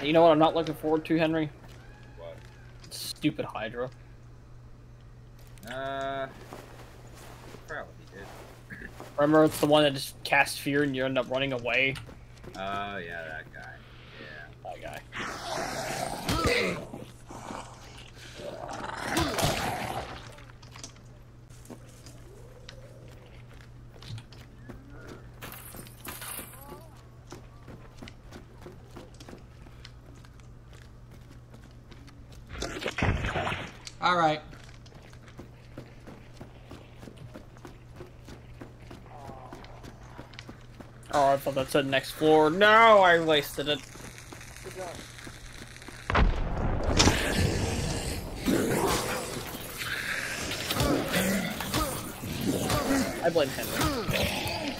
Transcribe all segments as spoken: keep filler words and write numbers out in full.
You know what I'm not looking forward to, Henry? What? Stupid Hydra. Uh, probably did. Remember, it's the one that just casts fear and you end up running away? Oh, uh, yeah, that guy. Yeah. That guy. All right. Oh, I thought that said next floor. No, I wasted it. I blame Henry.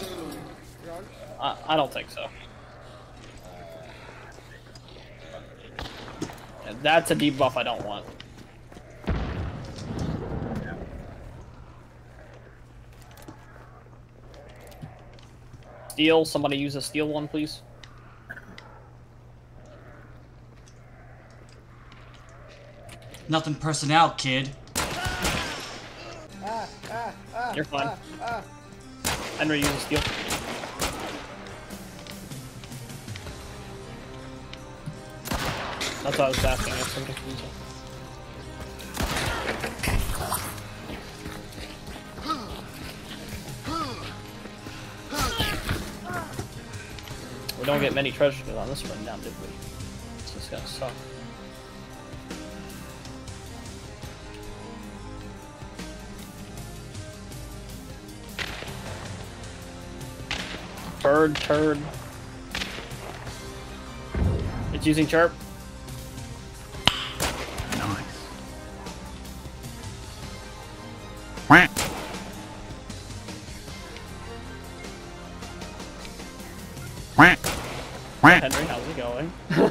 I, I don't think so. Yeah, that's a debuff I don't want. Steel, somebody use a steel one, please. Nothing personnel, kid. Ah, ah, ah, You're fine. Ah, ah. Henry, use a steel. That's what I was asking. I have some confusion. We don't get many treasures on this one now, did we? This is gonna suck. Turd, turd. It's using chirp. Nice. Henry, how's it going?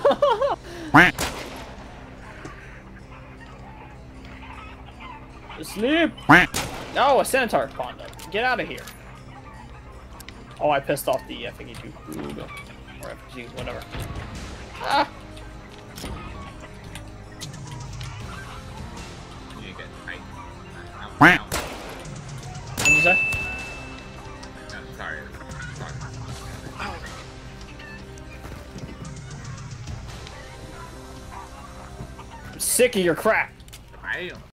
Sleep! No, a centaur spawned up. Get out of here. Oh, I pissed off the F A Q two. Or F G, whatever. Ah! You get tight. What did you say? No, sorry. Sorry. I'm sick of your crap. I